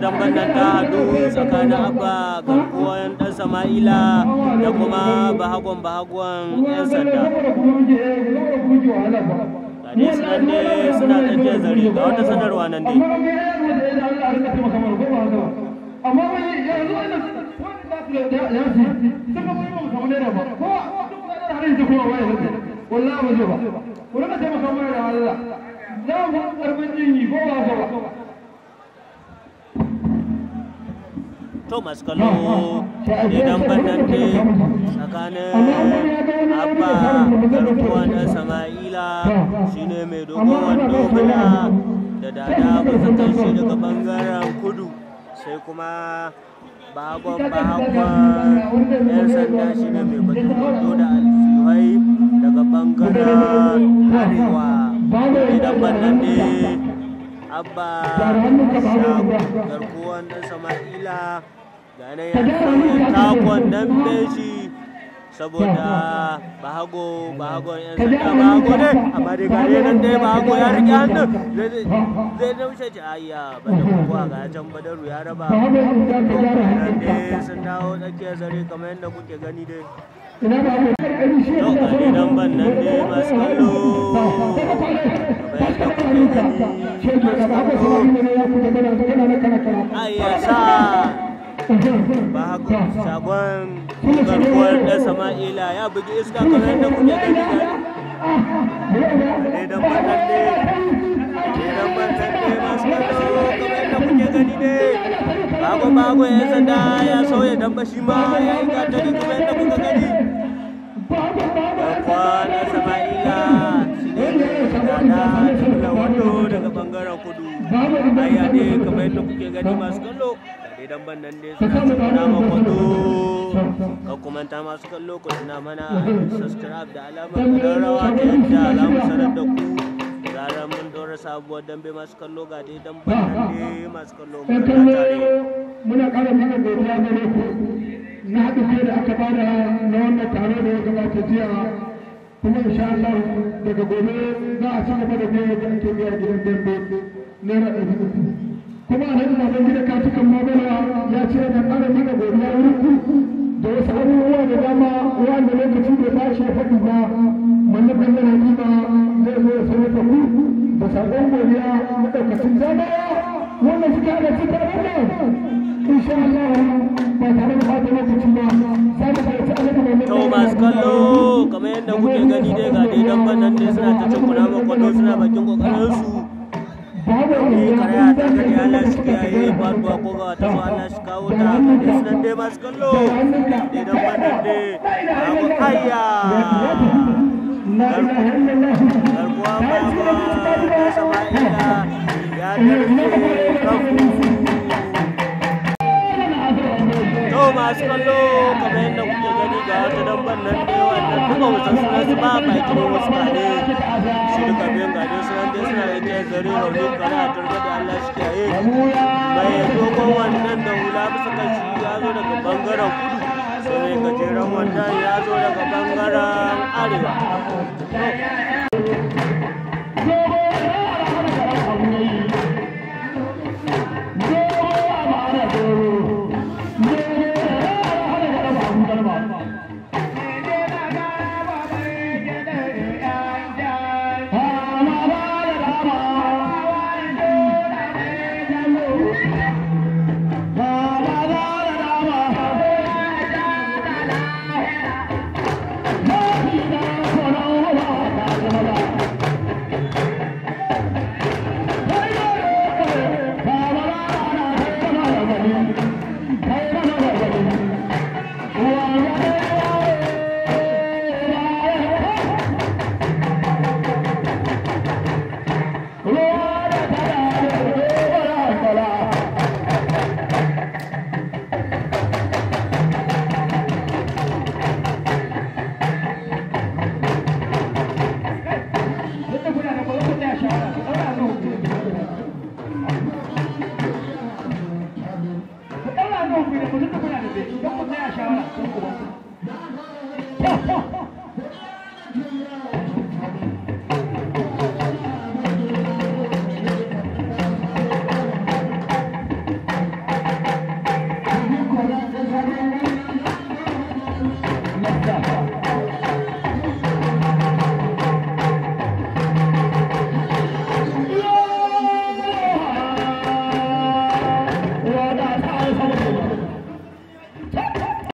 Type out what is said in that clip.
damban nan ta haɗu tsakanin Abba garkuwan ɗan Sama'ila da kuma bahagon 'yan sanda. Gane su nan ne suna tsakiyar zare ga wata sanarwa nan dai. To masu kallo idan bannan ne tsakanin Abba garkuwan ɗan Sama'ila shine mai dogon wando bula da dada bazatar shi daga bangaren kudu, sai kuma bahagon 'yan sanda shine mai bakin wando da alfihai daga bangaren arewa. Idan bannan ne Abba garkuwan ɗan Sama'ila ga yanayin takon dambe shi saboda bahagon 'yan sanda bahago ne, amma dai gare nan dai bahago ya rike hannun zai naushe ci ayya bada kuwa ga can Badaru ya raba nan dai sun dawo tsakiyar zare kamar yadda kuke gani dai. To ga dai dan ban nan dai masu kallo ayyasa bahago shagon garkuwar ɗan Sama'ila ya bugi iska kamar yadda kuke gani dai dan ban nan dai masu kallo kamar yadda kuke gani dai bahago 'yan sanda ya sauya damba shi ma ya yi gatari kamar yadda kuka gani. Garkuwar ɗan Sama'ila da wando daga bangaren kudu ayya dai kamar yadda kuke gani masu kallo idan ban nan dai suna cikin nama kwado ka kumanta masu kallo ku tuna mana subscribe da alamar rawa ta yadda za mu sanar da ku zarar mun ɗora sabuwar dambe masu kallo ga dai dan ban nan dai masu kallo muna ƙara mana godiya gare ku na haɗin kai da aka bada na wannan taro da ya gabata jiya, kuma insha Allah daga gobe za a ci gaba da biyan da ake biya gidan dambe naira 300. Kuma a nan zaben gida katukan magana ya ce da ƙara mana godiya wurin ku da wasu abubuwa da dama wanda lokaci bai ba shi faɗi ba, mallakar da hakima zai zo ya sanar da ku da sabon godiya na ɗaukacin jama'a wanda suka haɗa cikin wannan insha Allah ba tare da ɓata lokacin ba za mu kai ta alaƙa mai to masu kallo kamar yadda kuke gani dai ga dai dan bannan dai suna ta cin kunama kwallo suna bakin kokarin su karya ta gani Allah shi kiyaye faduwa ko ga wata Allah shi kawo ta ga dai sunan dai masu kallo dai dan bannan dai abu ayya garkuwa baba Sama'ila ya tarbe kafu. To masu kallo kamar yadda kuke gani ga wata damban nan dai wannan duka wasan suna su ba bakin wasu kare shi duka biyan gade sunan dai suna da ke zare rauni kare a turga da Allah shi kiyaye mai dogon wannan da hula bisa kan shi ya zo daga bangaren kudu sai mai gajeren wannan ya zo daga bangaren arewa.